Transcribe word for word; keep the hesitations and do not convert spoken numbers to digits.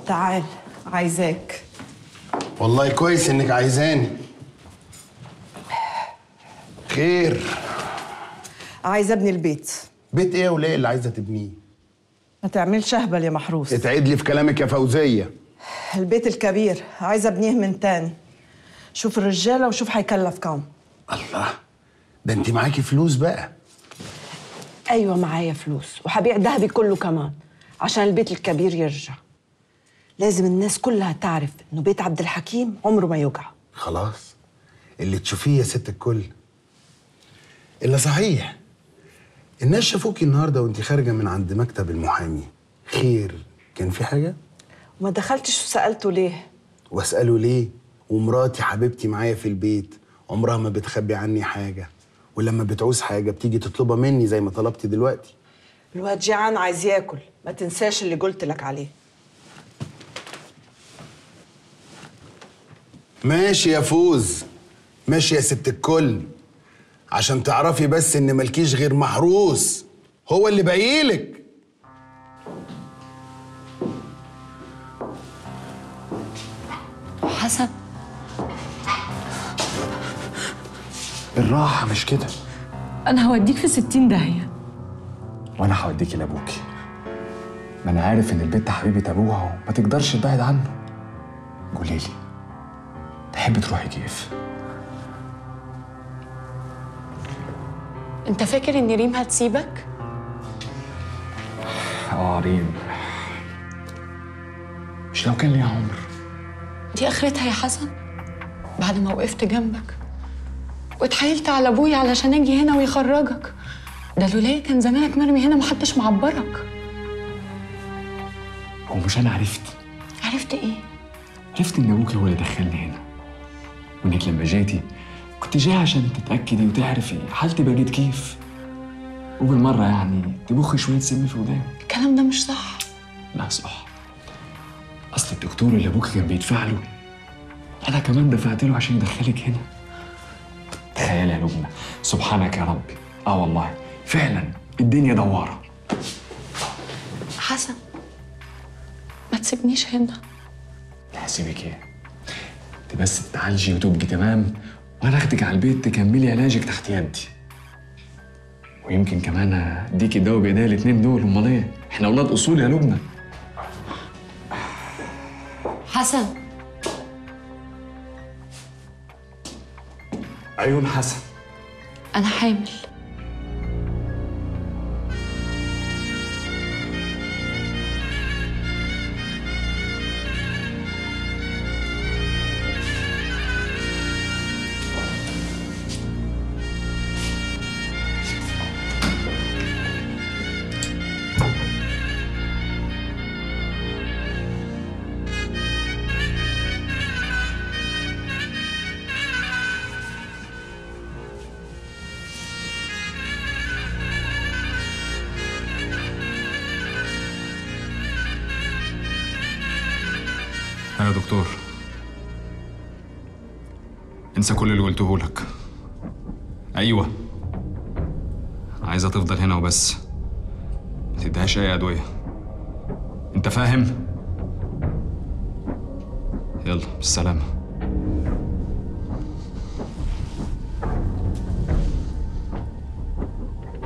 تعال، عايزاك. والله كويس انك عايزاني. خير؟ عايزه ابني البيت. بيت ايه وليه اللي عايزه تبنيه؟ ما تعملش اهبل يا محروس. اتعد لي في كلامك يا فوزيه. البيت الكبير عايزه ابنيه من تاني. شوف الرجاله وشوف هيكلف كام. الله، ده انت معاكي فلوس بقى. ايوه معايا فلوس، وهبيع ذهبي كله كمان عشان البيت الكبير يرجع. لازم الناس كلها تعرف انه بيت عبد الحكيم عمره ما يوجع. خلاص اللي تشوفيه يا ست الكل. الا صحيح، الناس شافوكي النهارده وانت خارجه من عند مكتب المحامي. خير؟ كان في حاجه؟ وما دخلتش وسالته ليه؟ واساله ليه؟ ومراتي حبيبتي معايا في البيت، عمرها ما بتخبي عني حاجه، ولما بتعوز حاجه بتيجي تطلبها مني زي ما طلبتي دلوقتي. الواد جيعان عايز ياكل، ما تنساش اللي قلت لك عليه. ماشي يا فوز، ماشي يا ست الكل، عشان تعرفي بس ان ملكيش غير محروس هو اللي باقيلك. حسن، بالراحة مش كده. أنا هوديك في ستين داهية. وأنا هوديكي لأبوكي. ما أنا عارف إن البت حبيبة أبوها وما تقدرش تبعد عنه. قوليلي، تحبي تروحي كيف؟ أنت فاكر إن ريم هتسيبك؟ آه ريم، مش لو كان ليها عمر. دي آخرتها يا حسن. بعد ما وقفت جنبك واتحايلت على أبويا علشان أجي هنا ويخرجك، ده لولايا كان زمانك مرمي هنا محدش معبرك. هو مش أنا عرفت؟ عرفت إيه؟ عرفت إن أبوكي هو اللي دخلني هنا، وإنك لما جيتي كنت جاي عشان تتأكدي وتعرفي حالتي بقت كيف، وبالمرة يعني تبخي شوية سم في ودانك. الكلام ده مش صح. لا صح. أصل الدكتور اللي أبوكي كان بيدفع له أنا كمان دفعت له عشان يدخلك هنا. تخيلي يا لبنى، سبحانك يا ربي، آه والله فعلا الدنيا دوارة. حسن، ما تسيبنيش هنا. لا هسيبك إيه؟ أنت بس تعالجي وتبقي تمام، وأنا أخدك على البيت تكملي علاجك تحت يدي. ويمكن كمان أديكي الدواء بإيديا الاتنين دول. أمال إيه؟ إحنا أولاد أصول يا لبنى. حسن، عيون حسن، أنا حامل. يا دكتور، انسى كل اللي قلته لك. ايوه، عايزه تفضل هنا وبس، ما تديهاش اي ادويه. انت فاهم؟ يلا بالسلامه.